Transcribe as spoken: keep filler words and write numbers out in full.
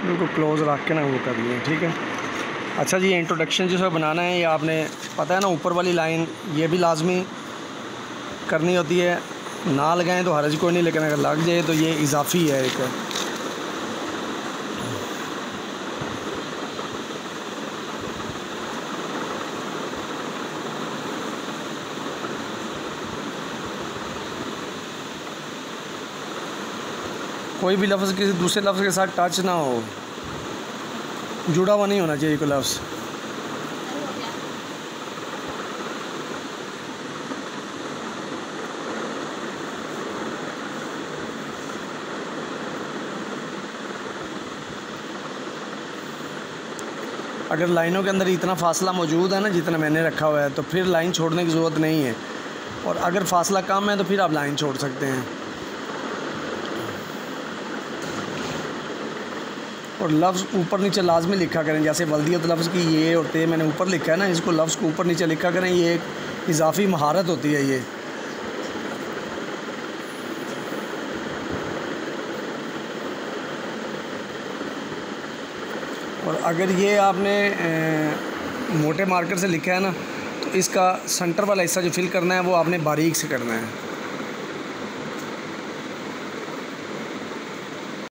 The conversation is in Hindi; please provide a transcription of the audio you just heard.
बिल्कुल क्लोज रख के ना वो करनी है, ठीक है। अच्छा जी, ये इंट्रोडक्शन जो है बनाना है, ये आपने पता है ना, ऊपर वाली लाइन ये भी लाजमी करनी होती है। ना लगाएं तो हर्ज कोई नहीं, लेकिन अगर लग जाए तो ये इजाफी है एक। कोई भी लफ्ज़ किसी दूसरे लफ्ज़ के साथ टच ना हो, जुड़ा हुआ नहीं होना चाहिए कोई लफ्ज़। अगर लाइनों के अंदर इतना फासला मौजूद है ना जितना मैंने रखा हुआ है, तो फिर लाइन छोड़ने की ज़रूरत नहीं है। और अगर फासला कम है तो फिर आप लाइन छोड़ सकते हैं। और लफ्ज़ ऊपर नीचे लाजमी लिखा करें, जैसे वल्दियत लफ्ज़ की ये और ते मैंने ऊपर लिखा है ना, इसको लफ्ज़ को ऊपर नीचे लिखा करें। ये एक इजाफी महारत होती है ये। और अगर ये आपने ए, मोटे मार्कर से लिखा है ना, तो इसका सेंटर वाला हिस्सा जो फिल करना है वो आपने बारीक से करना है।